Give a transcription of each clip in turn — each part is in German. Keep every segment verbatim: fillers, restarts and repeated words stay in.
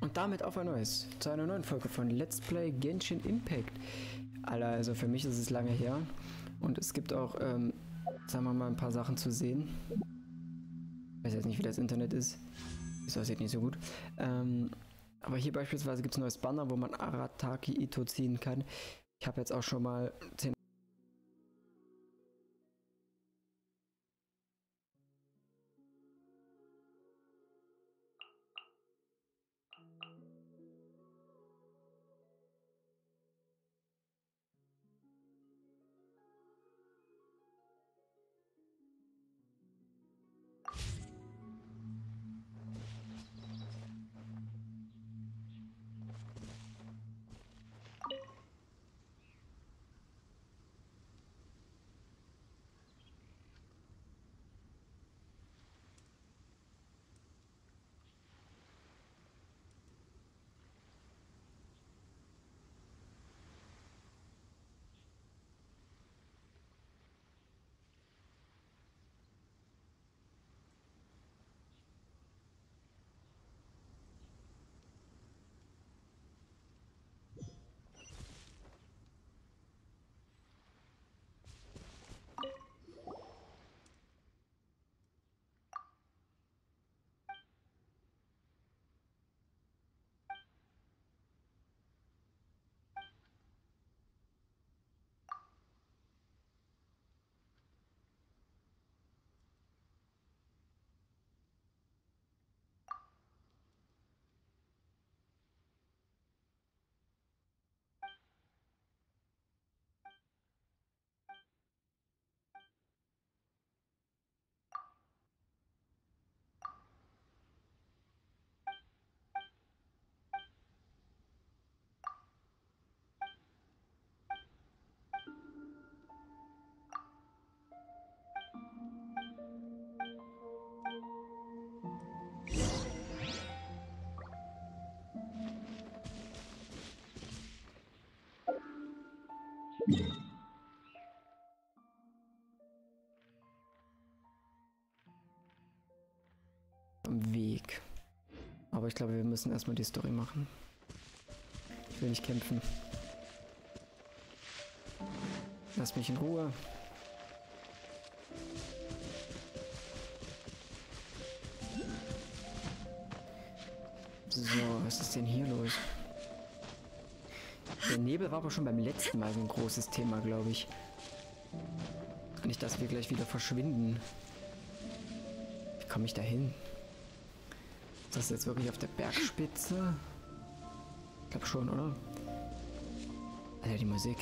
Und damit auf ein neues, zu einer neuen Folge von Let's Play Genshin Impact. Alter, also für mich ist es lange her. Und es gibt auch, ähm, sagen wir mal, ein paar Sachen zu sehen. Ich weiß jetzt nicht, wie das Internet ist. Das aussieht nicht so gut. Ähm, aber hier beispielsweise gibt es ein neues Banner, wo man Arataki Itto ziehen kann. Ich habe jetzt auch schon mal zehn am Weg. Aber ich glaube, wir müssen erstmal die Story machen. Ich will nicht kämpfen. Lass mich in Ruhe. So, was ist denn hier los? Der Nebel war aber schon beim letzten Mal so ein großes Thema, glaube ich. Nicht, dass wir gleich wieder verschwinden. Wie komme ich da hin? Ist das jetzt wirklich auf der Bergspitze? Ich glaube schon, oder? Alter, die Musik.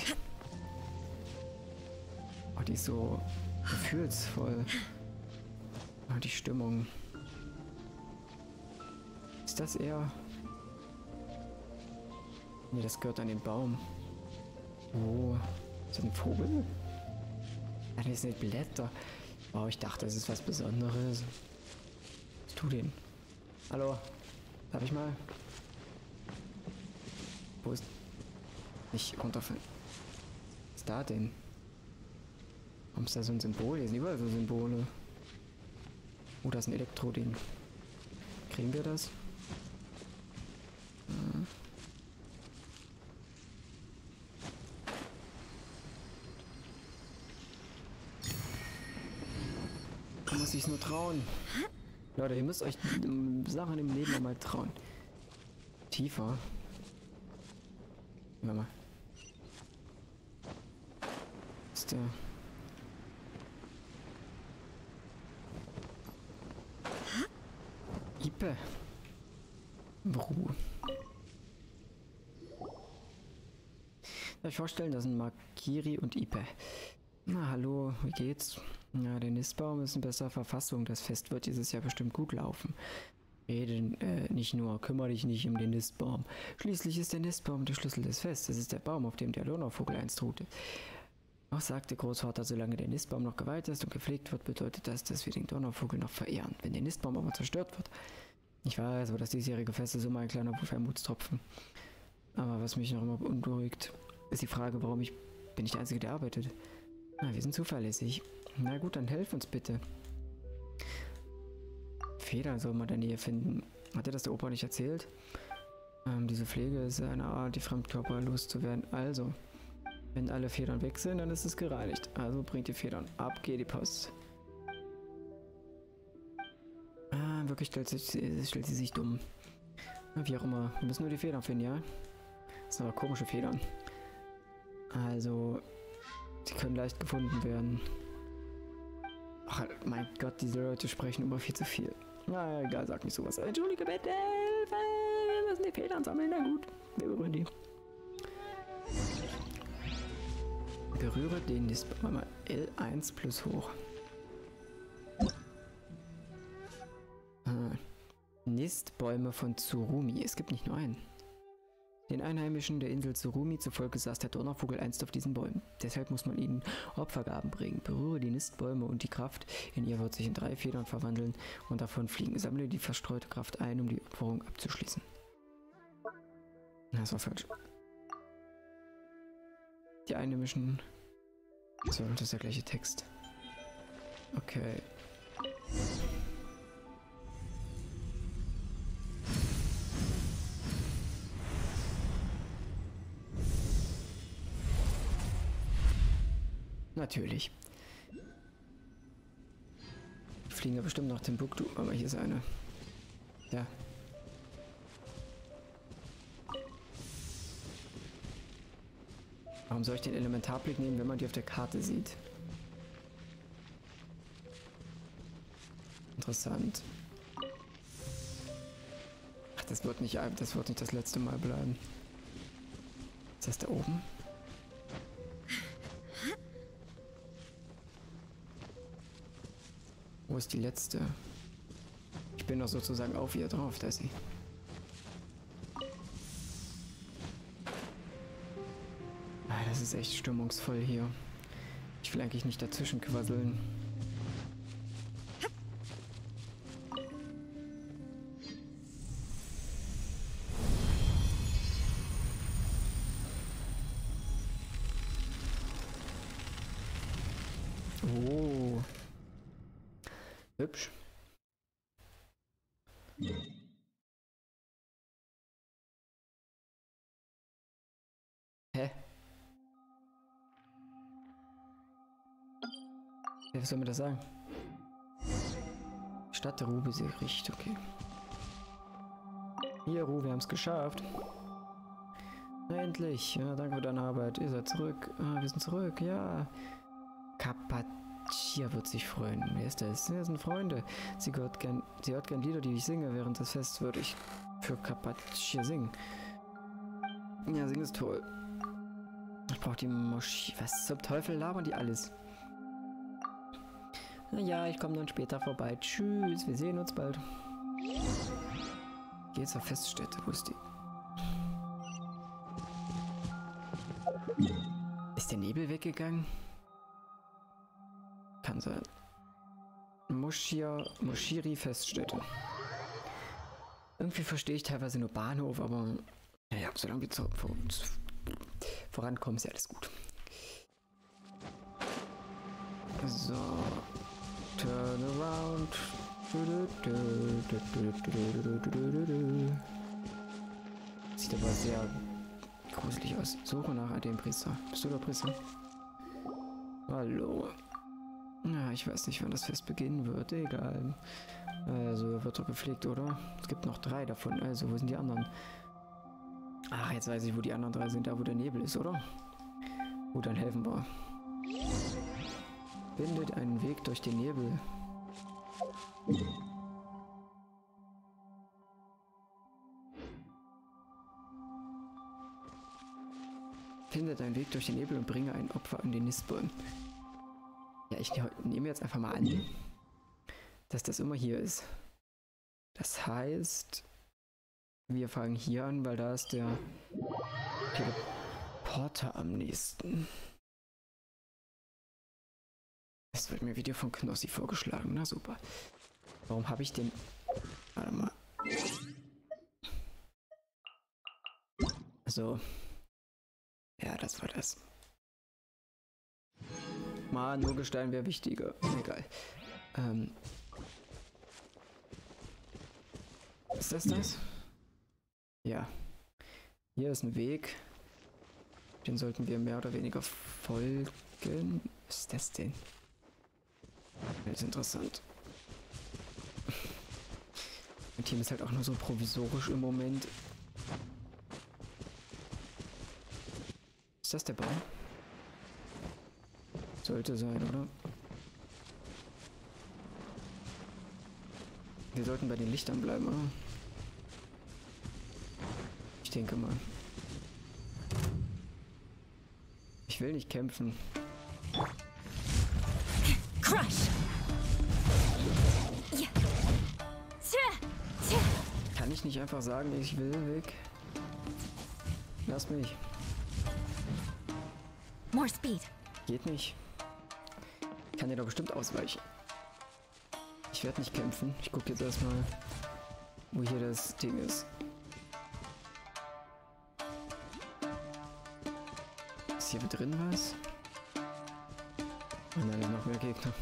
Oh, die ist so gefühlsvoll. Oh, die Stimmung. Ist das eher... Nee, das gehört an den Baum. Oh, ist das ein Vogel? Ah, das sind Blätter. Oh, ich dachte, das ist was Besonderes. Was tu denn? Hallo? Darf ich mal? Wo ist... Nicht runterfallen. Was ist da denn? Warum ist da so ein Symbol? Hier sind überall so Symbole. Oh, da ist ein Elektroding. Kriegen wir das? Hm. Man muss sich nur trauen. Leute, ihr müsst euch Sachen im Leben mal trauen. Tiefer. Warte mal. Ist der... Ipe. Ruhe. Darf ich vorstellen, das sind Makiri und Ipe. Na, hallo, wie geht's? Ja, der Nistbaum ist in besserer Verfassung. Das Fest wird dieses Jahr bestimmt gut laufen. Rede äh, nicht nur, kümmere dich nicht um den Nistbaum. Schließlich ist der Nistbaum der Schlüssel des Festes. Es ist der Baum, auf dem der Donauvogel einst ruhte. Auch sagte Großvater, solange der Nistbaum noch geweiht ist und gepflegt wird, bedeutet das, dass wir den Donauvogel noch verehren. Wenn der Nistbaum aber zerstört wird. Ich weiß, aber das diesjährige Fest ist immer ein kleiner Wermutstropfen. Aber was mich noch immer unberuhigt, ist die Frage, warum ich... Bin ich der Einzige, der arbeitet? Na, wir sind zuverlässig. Na gut, dann helf uns bitte. Federn soll man in der Nähe finden. Hat dir das der Opa nicht erzählt? Ähm, diese Pflege ist eine Art, die Fremdkörper loszuwerden. Also, wenn alle Federn weg sind, dann ist es gereinigt. Also bringt die Federn ab, geht die Post. Ah, in Wirklichkeit stellt sie, stellt sie sich dumm. Na, wie auch immer. Wir müssen nur die Federn finden, ja? Das sind aber komische Federn. Also, sie können leicht gefunden werden. Ach, mein Gott, diese Leute sprechen immer viel zu viel. Na, egal, sag nicht sowas. Entschuldige bitte, wir müssen die Federn sammeln. Na gut, wir berühren die. Berühre den Nistbaum mal L eins plus hoch. Ah. Nistbäume von Tsurumi. Es gibt nicht nur einen. Den Einheimischen der Insel Tsurumi zufolge saß der Donnervogel einst auf diesen Bäumen. Deshalb muss man ihnen Opfergaben bringen. Berühre die Nistbäume und die Kraft in ihr wird sich in drei Federn verwandeln und davon fliegen. Sammle die verstreute Kraft ein, um die Opferung abzuschließen. Das war falsch. Die Einheimischen... So, das ist der gleiche Text. Okay. Natürlich. Die fliegen ja bestimmt nach Timbuktu, aber hier ist eine. Ja. Warum soll ich den Elementarblick nehmen, wenn man die auf der Karte sieht? Interessant. Ach, das wird nicht, das wird nicht das letzte Mal bleiben. Ist das da oben? Wo ist die letzte? Ich bin doch sozusagen auf ihr drauf, da ist sie. Ah, das ist echt stimmungsvoll hier. Ich will eigentlich nicht dazwischen quasseln. Oh. Hübsch. Hä? Was soll mir das sagen? Stadt der Ruhe besiegt, okay. Hier, Ruhe, wir haben es geschafft. Na, endlich. Ja, danke für deine Arbeit. Ihr seid zurück. Ah, wir sind zurück, ja. Kapachia wird sich freuen. Wer ist das? Wir sind Freunde. Sie hört gern, sie hört gern Lieder, die ich singe. Während des Fests würde ich für Kapachia singen. Ja, singen ist toll. Ich brauche die Moschee. Was zum Teufel labern die alles? Naja, ich komme dann später vorbei. Tschüss, wir sehen uns bald. Geh zur Feststätte. Wo ist die? Ist der Nebel weggegangen? Kann sein. Moschia, Moschiri Feststätte. Irgendwie verstehe ich teilweise nur Bahnhof, aber naja, solange wir zu, vor, zu, vorankommen, ist ja alles gut. So. Turn around. Sieht aber sehr gruselig aus. Suche nach dem Priester. Bist du der Priester? Hallo. Ja, ich weiß nicht, wann das Fest beginnen wird. Egal. Also, wird doch gepflegt, oder? Es gibt noch drei davon. Also, wo sind die anderen? Ach, jetzt weiß ich, wo die anderen drei sind. Da, wo der Nebel ist, oder? Gut, dann helfen wir. Bindet einen Weg durch den Nebel. Findet einen Weg durch den Nebel und bringe ein Opfer an den Nistbaum. Ja, ich nehme jetzt einfach mal an, dass das immer hier ist. Das heißt, wir fangen hier an, weil da ist der Teleporter am nächsten. Es wird mir Video von Knossi vorgeschlagen. Na super. Warum habe ich den... Warte mal. So. Ja, das war das. Mann, nur Gestein wäre wichtiger. Egal. Ähm. Ist das das? Ja. Hier ist ein Weg. Den sollten wir mehr oder weniger folgen. Was ist das denn? Das ist interessant. Mein Team ist halt auch nur so provisorisch im Moment. Ist das der Baum? Sollte sein, oder? Wir sollten bei den Lichtern bleiben, oder? Ich denke mal. Ich will nicht kämpfen. Crush! Kann ich nicht einfach sagen, ich will weg? Lass mich. More speed. Geht nicht. Ich kann dir doch bestimmt ausweichen. Ich werde nicht kämpfen. Ich gucke jetzt erstmal, wo hier das Ding ist. Ist hier drin was? Oh nein, da sind noch mehr Gegner.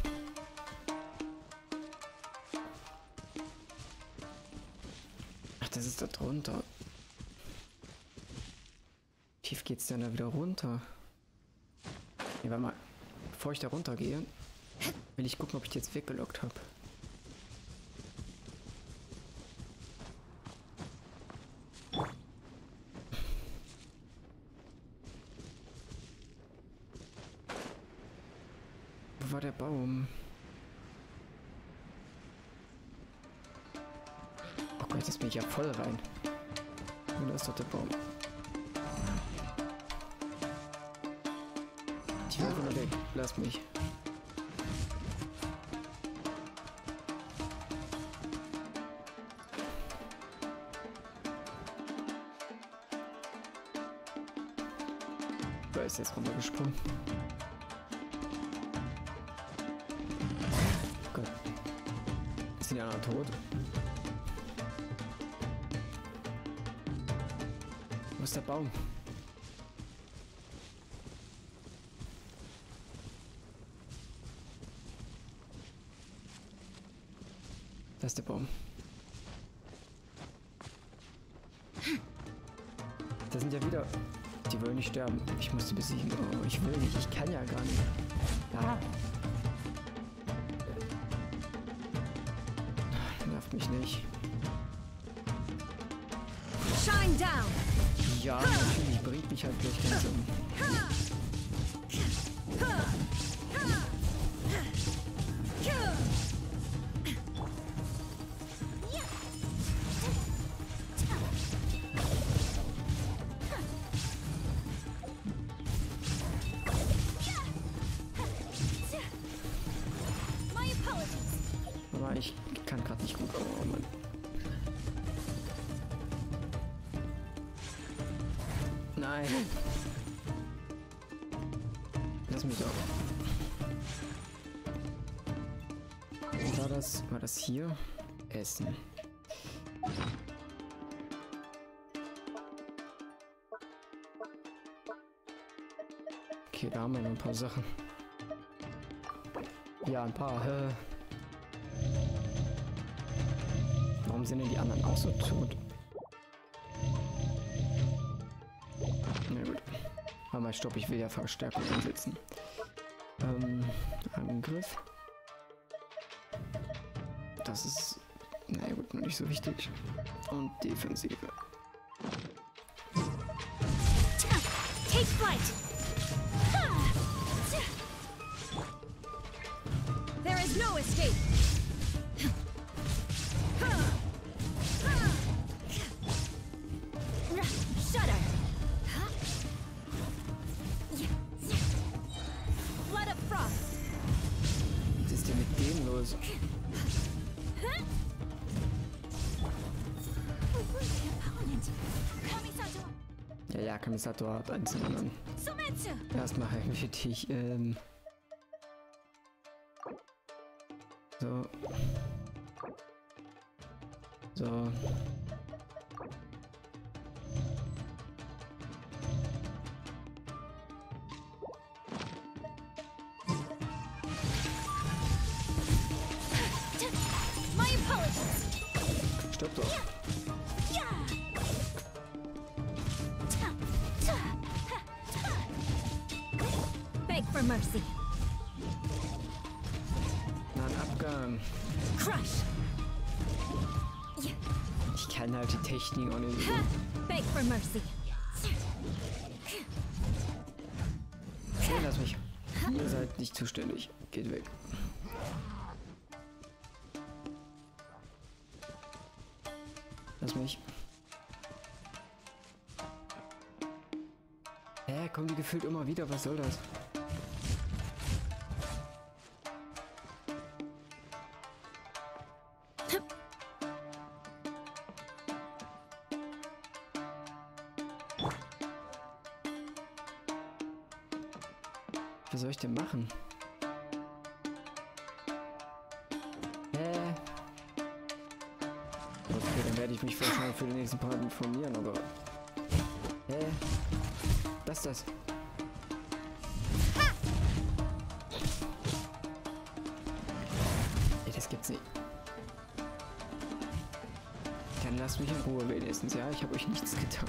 Ach, das ist da drunter. Wie tief geht's denn da wieder runter? Nee, warte mal. Bevor ich da runter gehe, will ich gucken, ob ich die jetzt weggelockt habe. Wo war der Baum? Oh Gott, jetzt bin ich ja voll rein. Und da ist doch der Baum. Ich will einfach nur weg. Lass mich. Da ist jetzt runtergesprungen. Gott. Sind die anderen tot? Wo ist der Baum? Da ist der Baum. Da sind ja wieder... Die wollen nicht sterben. Ich muss sie besiegen. Oh, ich will nicht. Ich kann ja gar nicht. Ja. Nervt mich nicht. Shine down. Ja, natürlich. Bringt mich halt gleich ganz um. Aber ich kann gerade nicht gut. Oh Mann. Nein. Lass mich doch. Wo war das? War das hier? Essen. Okay, da haben wir noch ein paar Sachen. Ja, ein paar. Äh. Warum sind denn die anderen auch so tot? Na gut. Warte mal, stopp, ich will ja Verstärkung einsetzen. Ähm, Angriff. Das ist, na gut, noch nicht so wichtig. Und Defensive. Take flight. There is no escape. Shudder. Blood of frost. Was ist denn mit dem los? Ja, ja, Kamisato hat eins zum anderen. Erstmal eigentlich dich, ähm... So. So. Stopp doch. for mercy. Na, ein Abgang. Crush. Ich kann halt die Technik auch nicht. Ha! Beg for mercy. Okay, lass mich. Ihr seid nicht zuständig. Geht weg. Lass mich. Hä, kommen die gefühlt immer wieder? Was soll das? Was soll ich denn machen? Hä? Okay, dann werde ich mich wahrscheinlich für den nächsten Part informieren, aber... Hä? Was ist das? Ey, das gibt's nicht. Dann lasst mich in Ruhe wenigstens, ja? Ich habe euch nichts getan.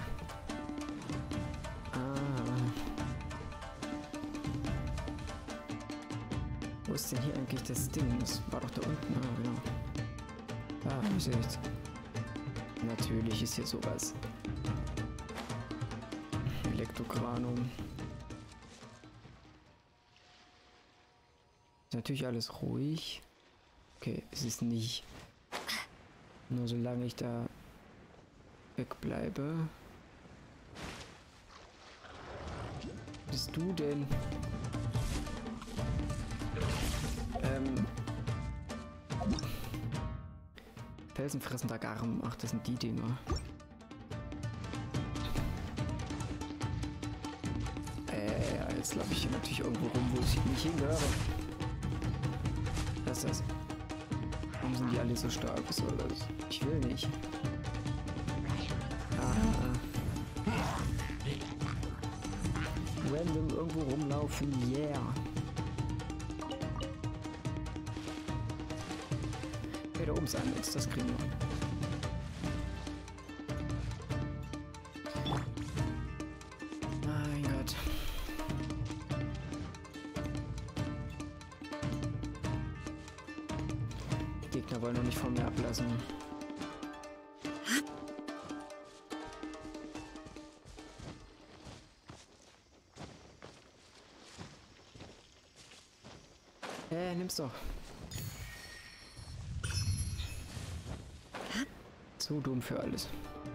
Wo ist denn hier eigentlich das Ding? Das war doch da unten. Ah, genau. Ah, ich sehe nichts. Natürlich ist hier sowas. Elektrokranum. Ist natürlich alles ruhig. Okay, es ist nicht. Nur solange ich da wegbleibe. Bist du denn? Ähm. Felsenfressender Garm. Ach, das sind die Dinger. Äh, jetzt laufe ich hier natürlich irgendwo rum, wo ich nicht hingehöre. Was ist das? Warum sind die alle so stark? Was soll das? Ich will nicht. Ah. Random irgendwo rumlaufen, yeah. Okay, da oben ist ein Netz, das kriegen wir. Mein Gott. Die Gegner wollen noch nicht von mir ablassen. Äh, nimm's doch. Zu dumm für alles.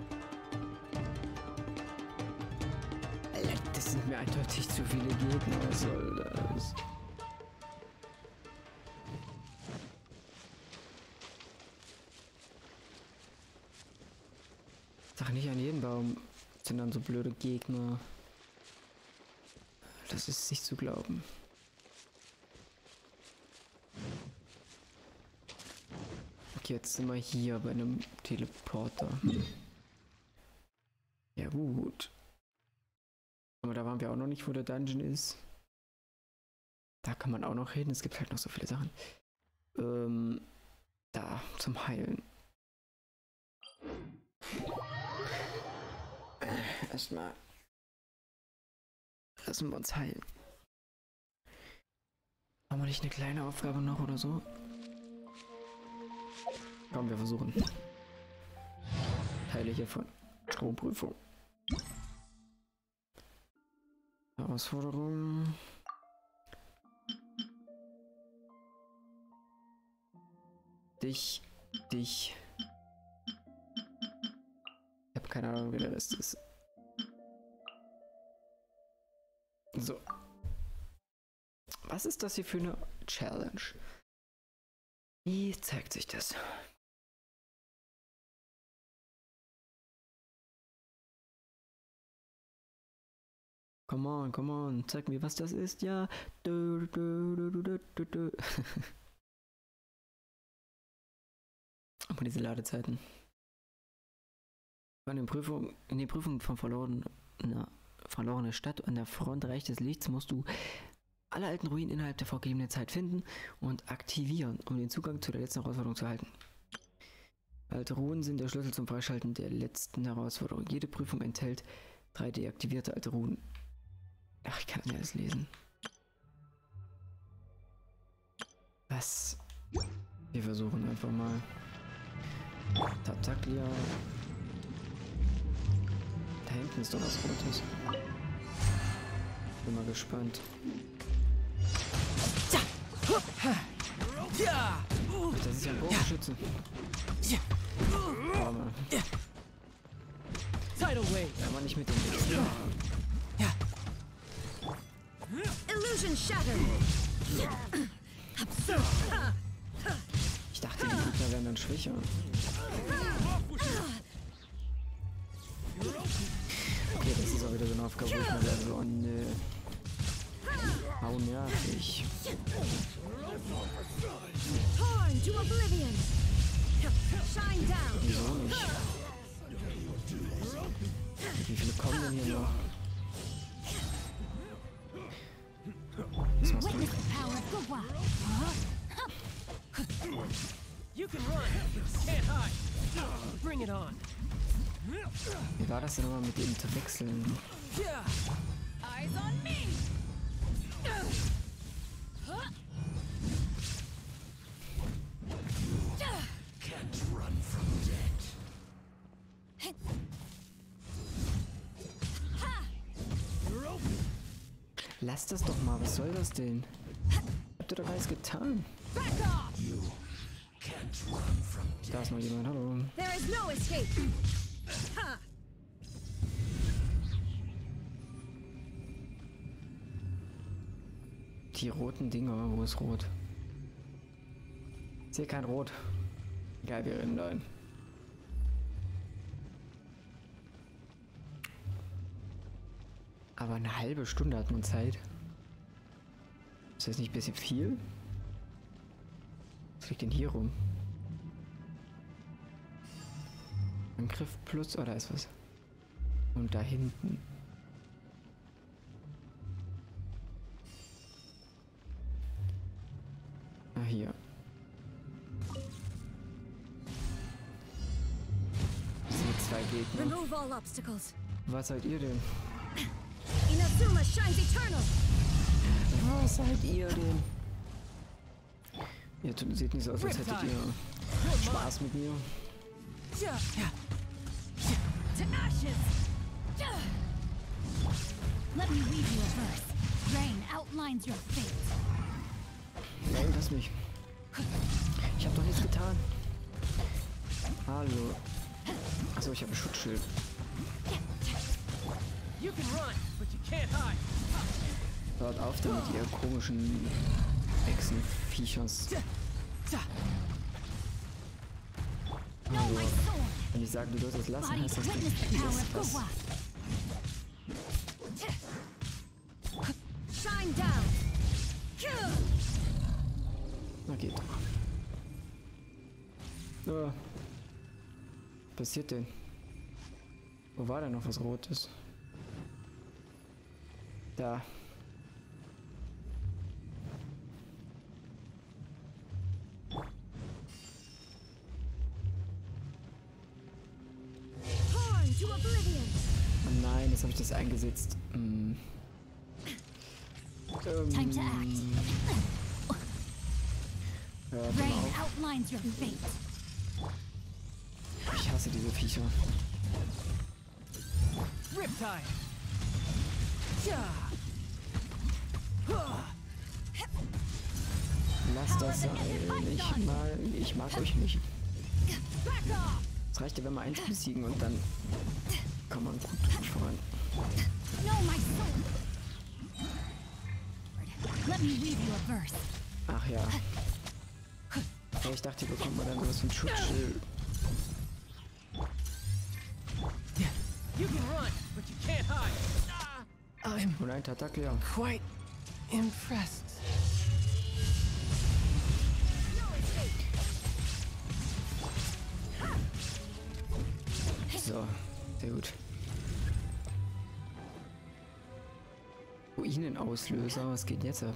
Alter, das sind mir eindeutig zu viele Gegner. Was soll das? Sag nicht, an jedem Baum sind dann so blöde Gegner. Das ist nicht zu glauben. Jetzt sind wir hier bei einem Teleporter. Ja gut. Aber da waren wir auch noch nicht, wo der Dungeon ist. Da kann man auch noch hin. Es gibt halt noch so viele Sachen. Ähm, da, zum Heilen. Erstmal lassen wir uns heilen. Haben wir nicht eine kleine Aufgabe noch oder so? Komm, wir versuchen. Teile hiervon. Stromprüfung. Herausforderung. Dich. Dich. Ich habe keine Ahnung, wie der Rest ist. So. Was ist das hier für eine Challenge? Wie zeigt sich das? Come on, come on, zeig mir, was das ist, ja. Du, du, du, du, du, du. Aber diese Ladezeiten. In den Prüfungen, in den Prüfungen von verloren, na, verlorene Stadt an der Front Reich des Lichts musst du alle alten Ruinen innerhalb der vorgegebenen Zeit finden und aktivieren, um den Zugang zu der letzten Herausforderung zu erhalten. Alte Ruinen sind der Schlüssel zum Freischalten der letzten Herausforderung. Jede Prüfung enthält drei deaktivierte alte Ruinen. Ach, ich kann nicht alles lesen. Was? Wir versuchen einfach mal. Tartaglia. Da hinten ist doch was Rotes. Bin mal gespannt. Das ist ja ein Bogenschütze. Arme. Aber nicht mit dem Weg. Illusion shattered. Ich dachte, die Gegner wären dann schwächer. Okay, das ist auch wieder so eine Aufgabe, wo ich mir sage, so, oh nö. Hau nervig. Torn to oblivion. Shine down. Wieso nicht? Wie viele kommen denn hier noch? Was machst du? Witness the power of Gawa. You can run, but you can't hide. Bring it on. Wie war das denn nochmal mit ihm zu wechseln? Eyes on me. Lass das doch mal, was soll das denn? Habt ihr doch alles getan? Da ist noch jemand, hallo. There is no escape. Ha. Die roten Dinger, wo ist rot? Ich sehe kein Rot. Egal, wir rennen da ein. Aber eine halbe Stunde hat man Zeit. Ist das nicht ein bisschen viel? Was liegt denn hier rum? Angriff plus, oder ist was? Und da hinten. Ah, hier. Das sind zwei Gegner. Remove all obstacles. Was seid ihr denn? Inazuma shines eternal. Was seid ihr denn? Ihr tut- seht nicht so aus, als hättet ihr Spaß mit mir. To ashes. Let me read you a verse. Rain outlines your fate. Nein, lass mich. Ich hab doch nichts getan. Hallo. Achso, ich habe ein Schutzschild. You can run, but you can't hide. Hört auf damit, ihr komischen Echsenviechers. No, my sword. Wenn ich sage, du sollst es lassen, Body heißt das witness nicht. the power Das, of das, Gawa. Shine down. na geht doch. Oh. Was passiert denn? Wo war denn noch was Rotes? Da. Torn to oblivion. Oh nein, jetzt habe ich das eingesetzt. Hm. Ähm, Time to act. hört mal Rain auf. outlines your fate. Ich hasse diese Viecher. Riptide. Lasst das sein. Ich, mal, ich mag euch nicht. Back off. Es reicht ja, wenn wir eins besiegen und dann kann man gut voran. No, my sword. Let me read you a verse. Ach ja. Ja, ich dachte, hier bekommt man dann was für ein Schutzschild. You can run, but you can't hide. I'm Und ein Tartaglia. quite impressed. So, sehr gut. Ruinenauslöser, was geht jetzt ab?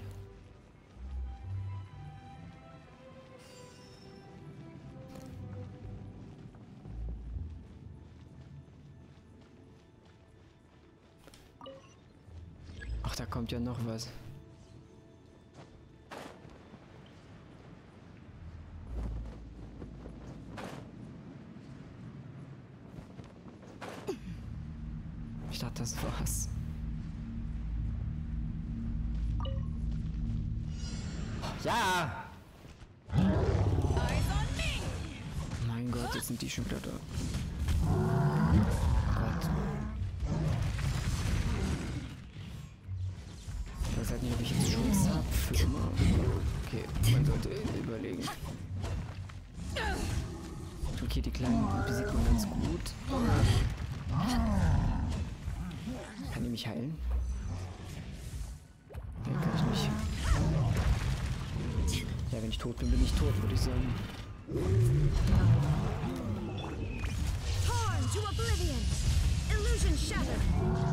Ach, da kommt ja noch was. dachte, das war's. Ja! Mein Gott, jetzt sind die schon wieder da. Gott. Ich weiß halt nicht, ob ich jetzt Schutz habe für immer. Okay, man sollte überlegen. Okay, die Kleinen besiegt man ganz gut. Kann die mich heilen? Nee, kann ich nicht. Ja, wenn ich tot bin, bin ich tot, würde ich sagen. Torn to oblivion. Illusion shattered.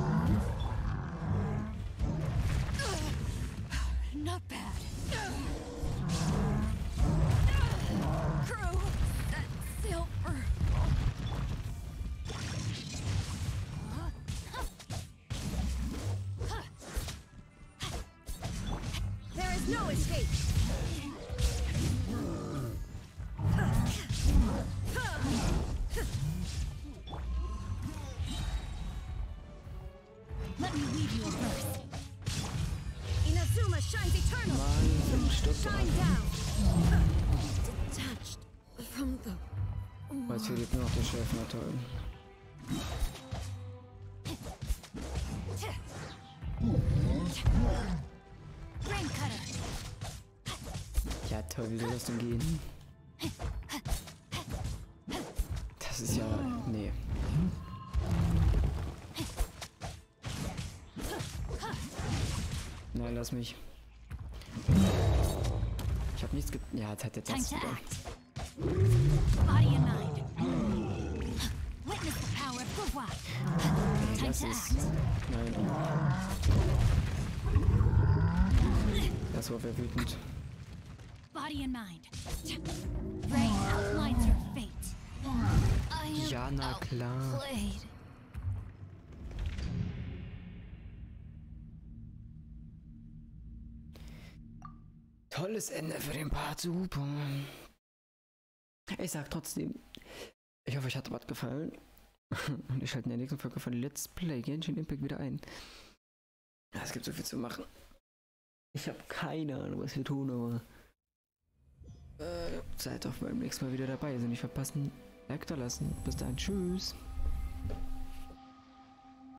Not bad. Crew, that silver. There is no escape. Let me weave you a verse. Inazuma shines eternal. Mann, stopp. Shine down. Detached from the. Jetzt fehlt nur noch der Chef, na toll. Brain cutter. Ja toll, wie soll das denn gehen? Das ist ja... nee. Nein, lass mich. Ich hab nichts ge... Ja, jetzt hat der Time das to wieder. act. Body and mind. Witness the power of Gurwa. Nee, Time das to ist... act. Nein. Das war wer wütend. Body and mind. Rain outlines your fate. I am Ja, na klar. outplayed. Tolles Ende für den Part, super. Ich sag trotzdem, ich hoffe, euch hat was gefallen. Und ich schalte in der nächsten Folge von Let's Play Genshin Impact wieder ein. Es gibt so viel zu machen. Ich habe keine Ahnung, was wir tun, aber äh, seid auch beim nächsten Mal wieder dabei. Also nicht verpassen, Like da lassen. Bis dann, tschüss.